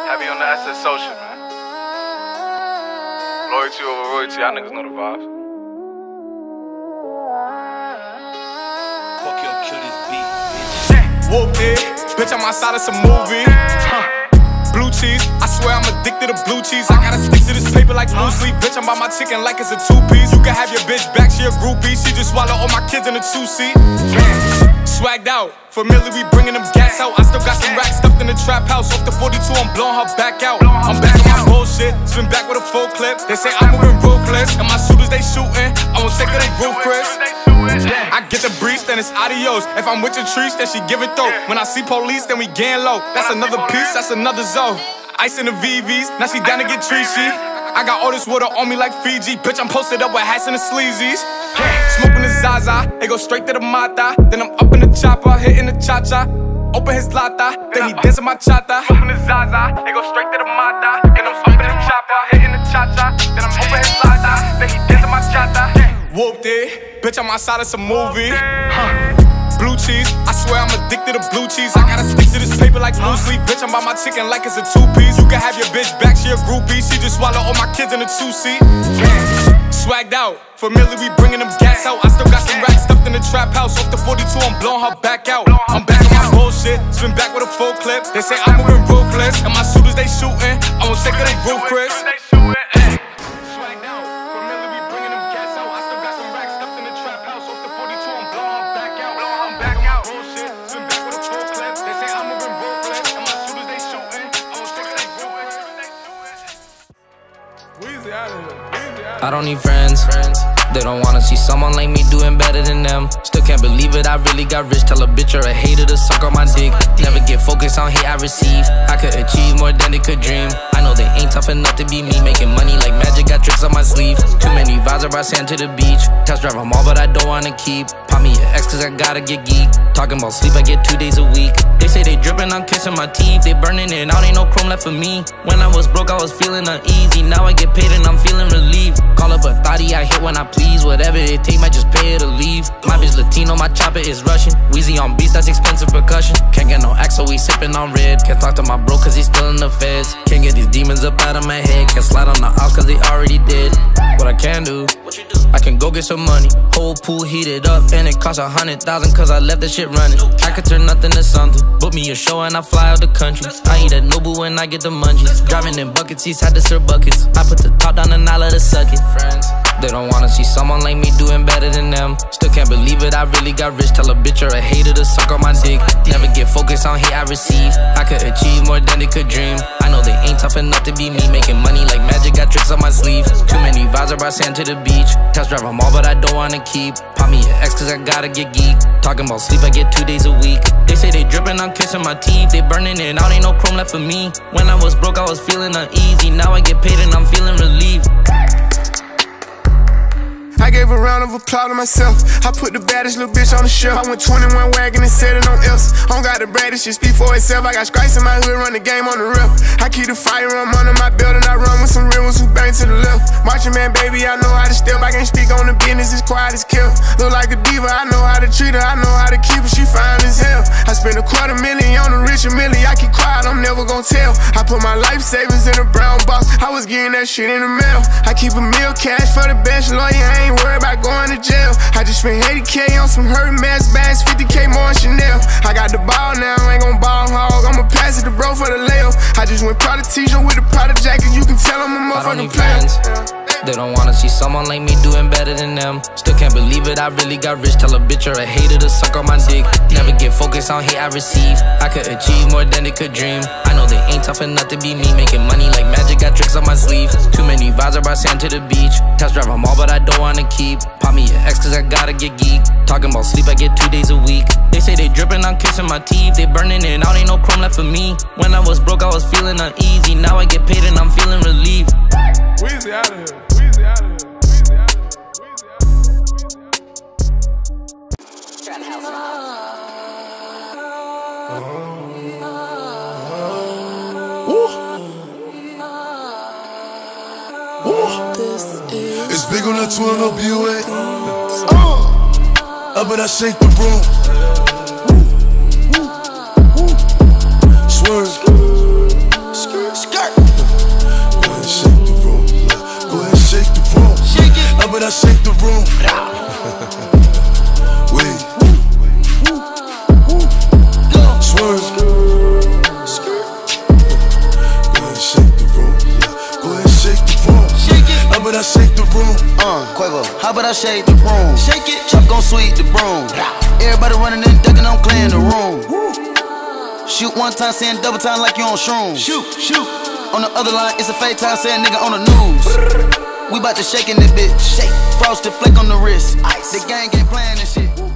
Heavy on the SS social, man. Loyalty over royalty, y'all niggas know the vibes. Fuck yo, kill this beat, bitch. Whooped it, bitch, I'm outside of some movie. Blue cheese, I swear I'm addicted to blue cheese. I gotta stick to this paper like blue sleep. Bitch, I'm by my chicken like it's a two-piece. You can have your bitch back, she a groupie. She just swallow all my kids in a two-seat. Swagged out, familiar, we bringing them gas out. I still got some racks stuffed in the trap house. Off the 42, I'm blowing her back out. I'm back on my bullshit, spin back with a full clip. They say I'm moving ruthless, and my shooters they shooting. I won't sick of they roof, Chris. I get the breeze, then it's adios. If I'm with your trees, then she give it though. When I see police, then we gang low. That's another piece, that's another zone. Ice in the VVs, now she down to get treachy. I got all this water on me like Fiji. Bitch, I'm posted up with hats and the sleazies. Smoking the Zaza, it go straight to the Mata. Then I'm up in the chopper, hitting the cha-cha. Open his lata, then he dancing my chata. Smoking the Zaza, it go straight to the Mata. Then I'm up in the chopper, hitting the cha-cha. Then I'm open his lata, then he dancing my chata. Whooped it, bitch, I'm outside of some movie. Blue cheese, I swear I'm addicted to blue cheese. I gotta stick to this paper like blue sleep. Bitch, I'm by my chicken like it's a two-piece. You can have your bitch back, she a groupie. She just swallow all my kids in a two-seat. Swagged out, familiar, we bringing them gas out. I still got some racks stuffed in the trap house. Off the 42, I'm blowing her back out. I'm back on my bullshit, spin back with a full clip. They say I'm moving ruthless, and my shooters they shooting. I won't sick of they roof, Chris. I don't need friends. They don't wanna see someone like me doing better than them. Still can't believe it, I really got rich. Tell a bitch or a hater to suck on my dick. Never get focused on hate I receive. I could achieve more than they could dream. I know they ain't tough enough to be me. Making money like magic, got tricks on my sleeve. Too many vibes, I brought sand to the beach. Test drive them all, but I don't wanna keep. Pop me an X cause I gotta get geek. Talking about sleep, I get 2 days a week. They say they dripping, I'm kissing my teeth. They burning it out, ain't no chrome left for me. When I was broke, I was feeling uneasy. Now I get paid and I'm feeling relieved. Call up a thotty, I hit when I please. Whatever it take, might just pay her to leave. My bitch Latino, my chopper is Russian. Wheezy on beats, that's expensive percussion. Can't get no X, so we sipping on red. Can't talk to my bro cause he's still in the feds. Can't get these demons up out of my head. Can't slide on the ops cause they already did. What I can do, I can go get some money. Whole pool heated up and it cost 100,000 cause I left the shit running. I could turn nothing to something. Book me a show and I fly out the country. I eat at Nobu when I get the munchies. Driving in bucket seats, had to serve buckets. I put the top down and I let it suck it. They don't wanna see someone like me doing better than them. Still can't believe it, I really got rich. Tell a bitch or a hater to suck on my dick. Never get focused on hate I receive. I could achieve more than they could dream. I know they ain't tough enough to be me. Making money like magic, got tricks on my sleeve. Too many vibes, I brought sand to the beach. Test drive them all, but I don't wanna keep. Pop me an X cause I gotta get geek. Talking about sleep, I get 2 days a week. They say they dripping, I'm kissing my teeth. They burning it out, ain't no chrome left for me. When I was broke, I was feeling uneasy. Now I get paid and I'm feeling relieved. I gave a round of applause to myself. I put the baddest little bitch on the shelf. I went 21 wagon and set it on else. I don't got the baddest, shit speak for itself. I got strikes in my hood, run the game on the rep. I keep the firearm under my belt and I run with some real ones who bang to the left. Marching man, baby, I know how to step. I can't speak on the business, it's quiet as kept. Look like a diva, I know how to treat her. I know how to keep her, she fine as hell. I spent $250,000 on a rich milli. I keep quiet, I'm never gon' tell. I put my life savings in a brown box. I was getting that shit in the mail. I keep a meal cash for the best lawyer. I ain't worried about going to jail. I just spent 80K on some Hermes bags, 50K more on Chanel. I got the ball now, ain't gon' ball hog. I'ma pass it to bro for the layup. I just went Prada t-shirt with a Prada jacket. You can tell I'm a motherfucking player. They don't wanna see someone like me doing better than them. Still can't believe it, I really got rich. Tell a bitch or a hater to suck on my dick. Never get focused on hate I receive. I could achieve more than they could dream. I know they ain't tough enough to be me. Making money like magic, got tricks on my sleeve. Too many vibes, I brought sand to the beach. Test drive them all, but I don't wanna keep. Pop me an X cause I gotta get geek. Talking about sleep, I get 2 days a week. They say they dripping, I'm kissing my teeth. They burning it out, ain't no chrome left for me. When I was broke, I was feeling uneasy. Now I get paid and I'm feeling relieved. Weezy out of here. Weezy out of here. Weezy out of here. It's big on that 12 up UA. Up and I shake the room. Swerve. I shake the room? Quavo, how about I shake the room? Shake it, Chuck gon' sweep the broom. Everybody running and ducking, I'm clearing the room. Shoot one time, saying double time like you on shrooms. Shoot, shoot. On the other line, it's a fake time, saying nigga on the news. We bout to shake in this bitch. Shake. Frosted flake on the wrist. Ice. The gang ain't playing this shit.